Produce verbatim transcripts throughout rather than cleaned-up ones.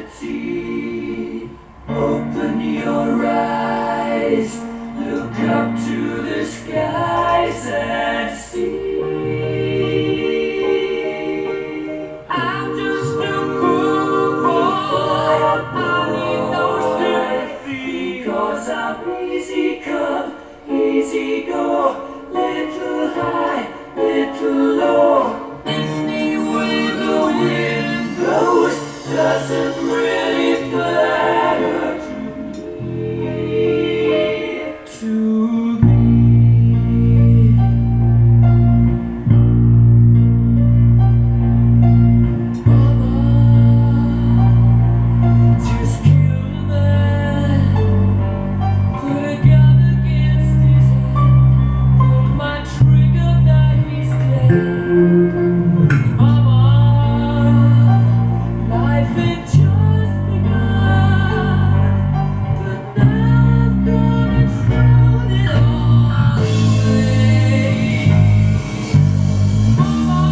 reality. Open your eyes, look up to the skies and see. I'm just a cool boy, I need no sympathy, because I'm easy come, easy go, little high, little low. Anyway the wind blows doesn't really matter to me, to me. Mama, just kill the man, put a gun against his head, pull my trigger, now he's dead. Life had just begun, but now I've gone and thrown it all away. Mama,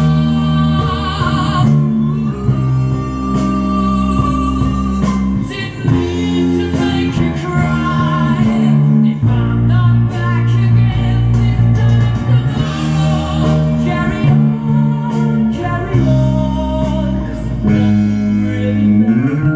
didn't mean to make you cry. If I'm not back again this time tomorrow, carry on, carry on, 'cause it really matters.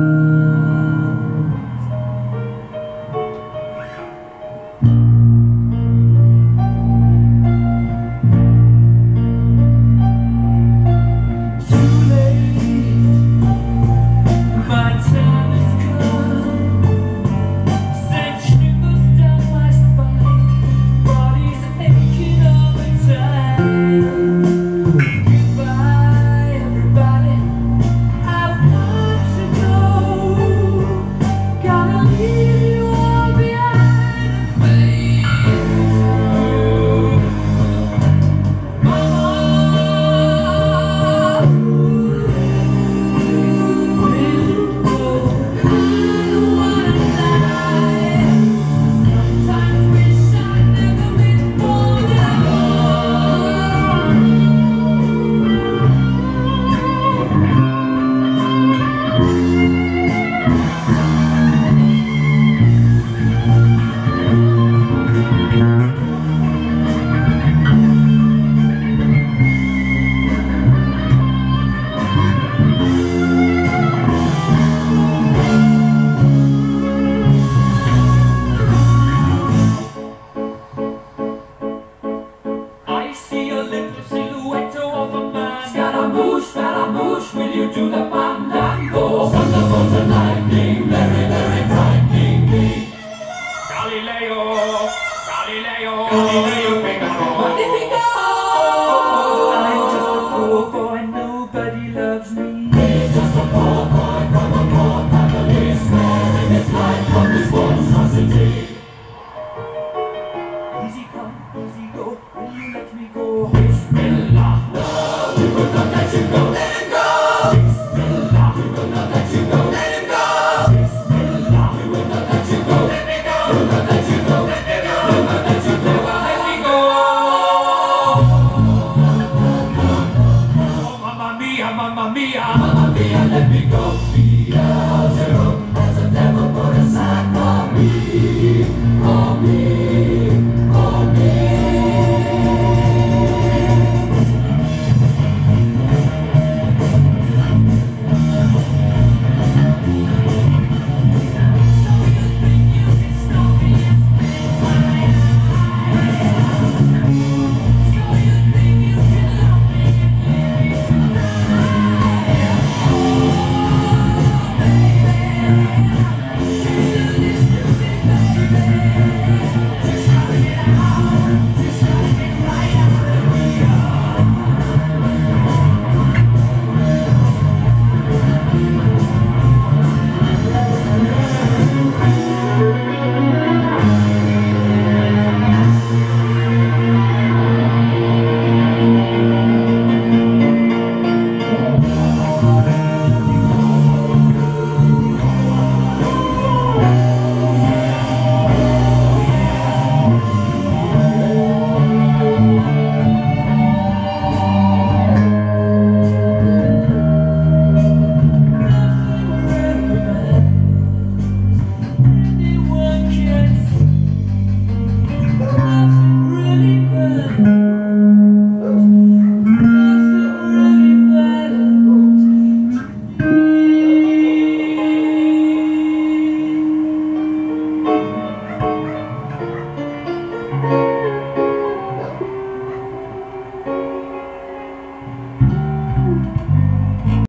Too late, my time has come. Sent shivers down my spine, body's aching all the time. Goodbye, everybody, I've got to go. Gotta leave you all behind and face you. Mama, wind blow, I don't wanna die. Sometimes wish I'd never been born at all. I see a little silhouette of a man. Scaramouche, Scaramouche, will you do the fandango? Thunderbolt and lightning, very, very frightening me. Galileo, Galileo, Galileo Figaro. Magnifico!